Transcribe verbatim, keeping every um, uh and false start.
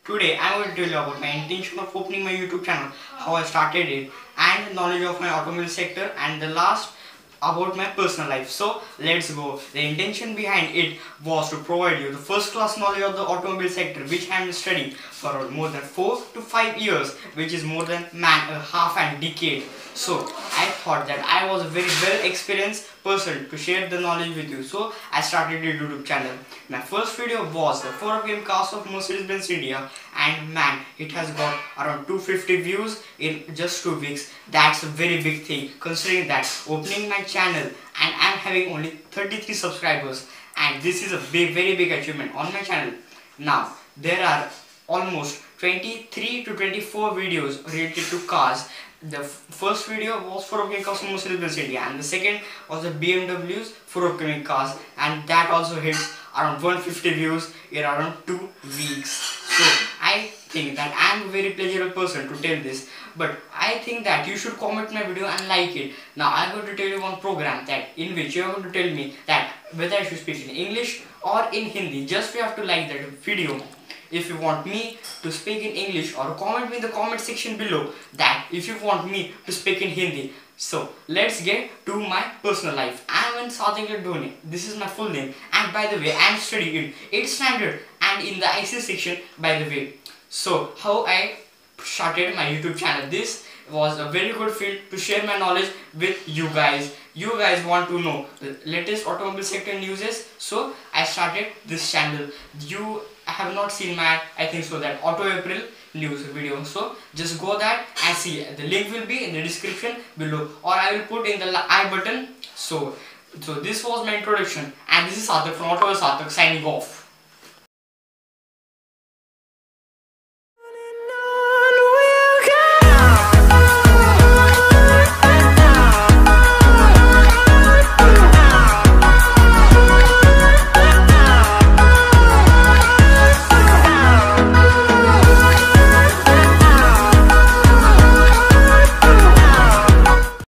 Today I will tell you about my intention of opening my YouTube channel, how I started it, and knowledge of my automobile sector, and the last about my personal life. So let's go. The intention behind it was to provide you the first class knowledge of the automobile sector, which I am studying for more than four to five years, which is more than man a half and decade. So I thought that I was a very well experienced person to share the knowledge with you. So I started a YouTube channel. My first video was the four P M cast of Mercedes-Benz India, and man, it has got around two hundred fifty views in just two weeks. That's a very big thing considering that opening my channel and I'm having only thirty-three subscribers, and this is a big, very big achievement on my channel. Now there are almost twenty-three to twenty-four videos related to cars. The first video was for upcoming cars from Mercedes-Benz India, and the second was the B M W's for upcoming cars, and that also hits around one hundred fifty views in around two weeks. So I think that I am a very pleasurable person to tell this, but I think that you should comment my video and like it. Now I am going to tell you one program that in which you are going to tell me that whether I should speak in English or in Hindi. Just you have to like that video. If you want me to speak in English, or comment me in the comment section below that if you want me to speak in Hindi. So let's get to my personal life. I am in Sathik Dhoni. This is my full name, and by the way I am studying in eighth standard and in the I C section, by the way. So how I started my YouTube channel. This was a very good field to share my knowledge with you guys. You guys want to know the latest automobile sector newses, so I started this channel. You have not seen my, I think so, that Auto April news video, so just go that and see. The link will be in the description below, or I will put in the I button. So, so this was my introduction, and this is Sathak from Auto Sathak signing off.